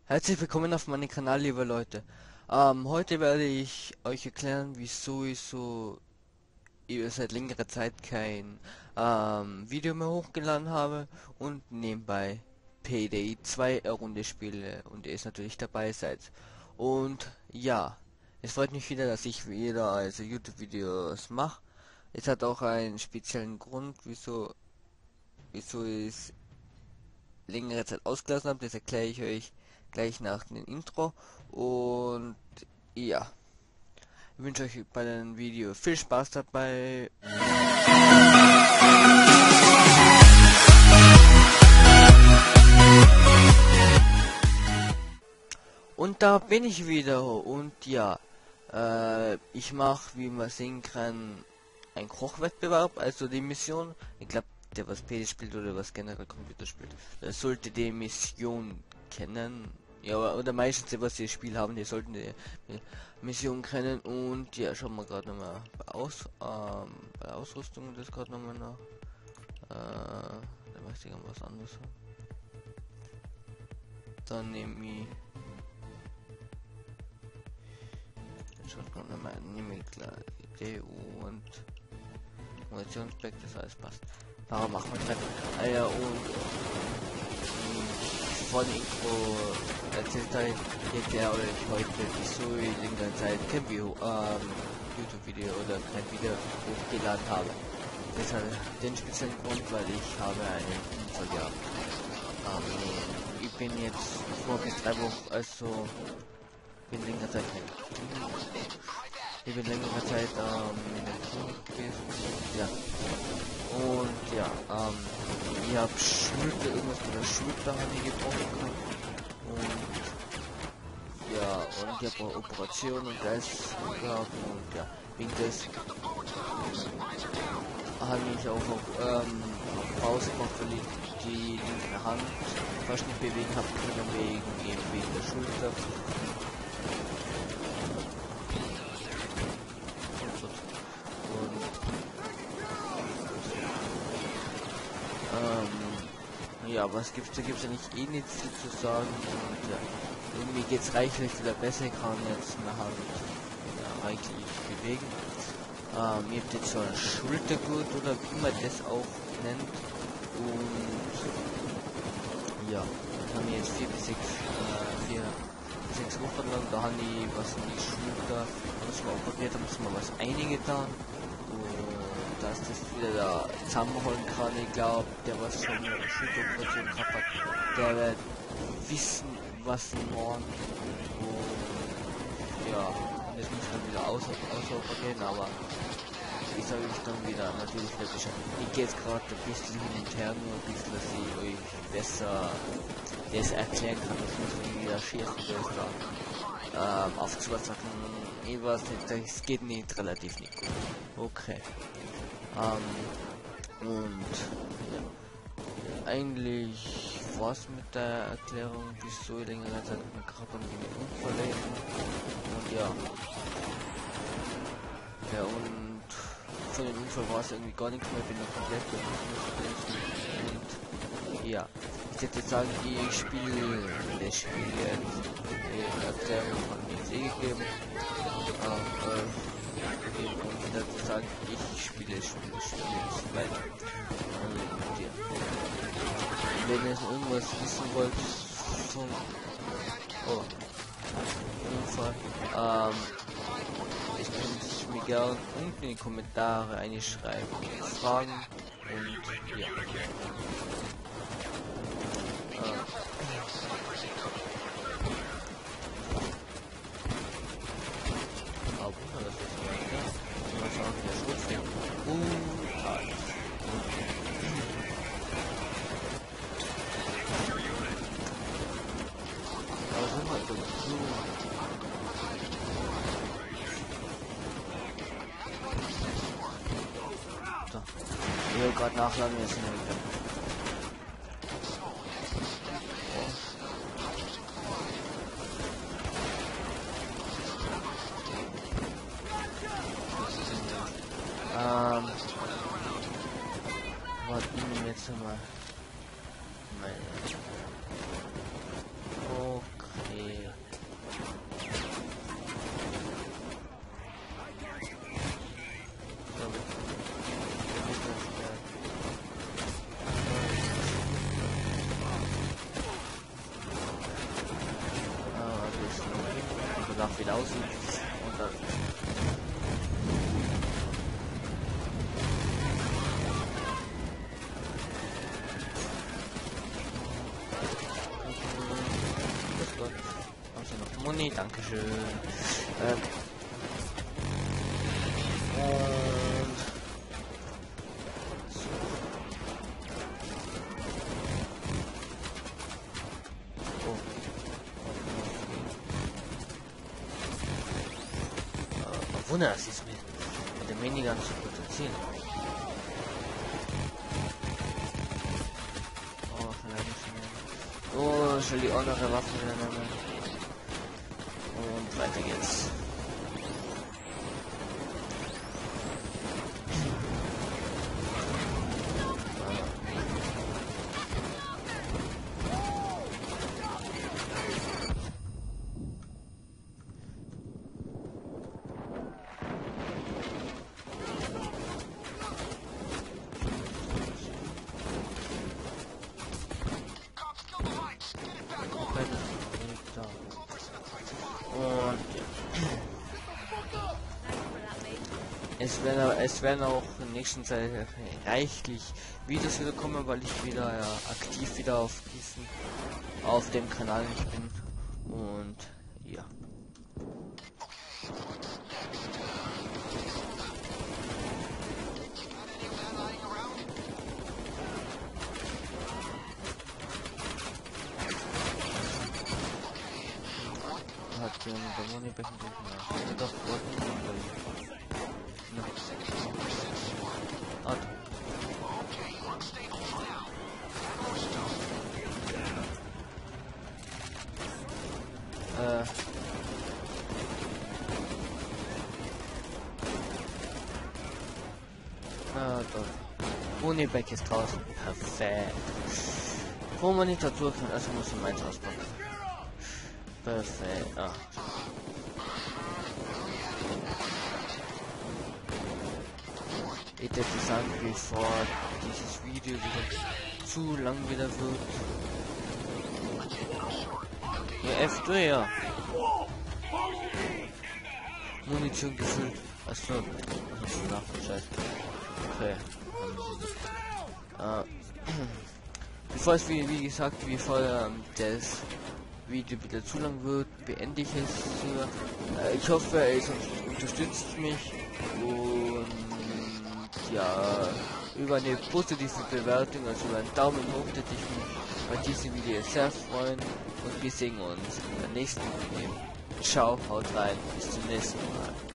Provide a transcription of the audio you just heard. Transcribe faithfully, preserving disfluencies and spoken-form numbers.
Herzlich willkommen auf meinem Kanal, liebe Leute. Ähm, heute werde ich euch erklären, wieso ich so seit längerer Zeit kein ähm, Video mehr hochgeladen habe und nebenbei Payday zwei Runde spiele und ihr ist natürlich dabei seid. Und ja, es freut mich wieder, dass ich wieder also YouTube-Videos mache. Es hat auch einen speziellen Grund, wieso wieso ich es längere Zeit ausgelassen habe. Das erkläre ich euch gleich nach dem Intro. Und ja, ich wünsche euch bei dem Video viel Spaß dabei. Und da bin ich wieder. Und ja, äh, ich mache, wie man sehen kann, ein Kochwettbewerb. Also die Mission, ich glaube, der was P D spielt oder was generell Computer spielt, der sollte die Mission kennen. Ja, oder meistens, was die Spiel haben, die sollten die Mission kennen. Und ja, schauen wir gerade nochmal bei, Aus, ähm, bei Ausrüstung das gerade nochmal nach. Äh, da möchte ich was anderes haben. Dann nehme ich. Schaut gerade nochmal, nehme ich klar D U und Munitionspack, das alles passt. Warum machen wir fertig? Ah ja, und vor dem Intro erzählt euch, ich erkläre euch heute, wieso ich in der Zeit kein Video, ähm, YouTube-Video oder kein Video hochgeladen habe. Das hat den speziellen Grund, weil ich habe einen Unfall gehabt. Ähm, ich bin jetzt vor bis drei Wochen, also bin längere Zeit weg. Ich bin längere Zeit ähm, in der Klinik gewesen. Ja. Und ja, ähm, ich habe Schulter, irgendwas mit der Schulter habe ich gebrochen gehabt. Und ja, und ich habe eine Operation und das gehabt und ja, wegen des habe ich auch auf ähm, Pause gemacht, weil ich die linke Hand fast nicht bewegen habe können wegen eben wegen der Schulter. Ja, was gibt's, da gibt's ja nicht eh nichts zu sagen und ja, irgendwie geht's reichlich wieder besser, ich kann jetzt meine Hand ja, reichlich bewegen. Ähm, ihr habt jetzt so ein Schultergurt oder wie man das auch nennt und ja, haben wir jetzt vier bis sechs, äh, vier bis sechs Wochen lang, da haben die was in die Schulter, da müssen wir operiert, da müssen wir was eingetan. Dass das wieder da zusammenholen kann. Ich glaube, der was schon eine Schulteroperation gehabt hat, der wird wissen, was morgen und ja, das muss dann wieder aus, ausoperieren, aber ich sage euch dann wieder natürlich wieder Bescheid. Ich gehe jetzt gerade ein bisschen hin und her, nur ein bisschen, dass ich euch besser das erklären kann, das muss ich wieder schießen, das da ähm, aufzusacken. Ich weiß nicht, das geht nicht relativ nicht gut. Okay. Ähm, und ja, eigentlich war es mit der Erklärung, wieso ich längere Zeit mit Körper mit Unfall leben. Und ja. Ja, und von dem Unfall war es irgendwie gar nichts mehr, bin noch komplett und ja. Ich hätte jetzt sagen, ich spiele das Spiel jetzt. Die Erklärung von mir jetzt eh gegeben. Ähm, äh, und dazu sagen, ich spiele das Spiel jetzt weiter. Und ja. Wenn ihr irgendwas wissen wollt von oh, Unfall, ähm, ich könnt mir gerne unten in die Kommentare einschreiben, Fragen und ja. Äh, Ich will gerade nachladen, jetzt sind wir wieder. Ähm, warte, ich nehme jetzt mal meine. Okay. danach wieder aussieht. Und dann also noch Muni, dankeschön. Ähm, und so. Oh. Äh, Wunder, das ist mit, mit dem Minigun zu potenzieren. Oh, vielleicht oh, ich will die andere Waffen wieder nehmen. Und weiter geht's. Und es werden, es werden auch in der nächsten Zeit reichlich Videos wieder kommen, weil ich wieder ja, aktiv wieder auf diesen auf dem Kanal nicht bin. Und ja. Hat der Moneybecken doch wollten ah, äh ah, doch. Moneybeck ist draußen. Perfekt. Pro Monitor durchführen, also muss ich meins auspacken. Perfekt. Ah. Ich hätte gesagt, bevor dieses Video wieder zu lang wieder wird. Ja, F drei, ja. Munition gefüllt. Achso, das ist nachgeschaltet. Okay. Äh, bevor es wie, wie gesagt, bevor ähm, das Video wieder zu lang wird, beende ich es. Äh, ich hoffe, es unterstützt mich und ja, über eine positive Bewertung, also über einen Daumen hoch, hätte ich mich bei diesem Video sehr freuen und wir sehen uns in der nächsten Video. Ciao, haut rein, bis zum nächsten Mal.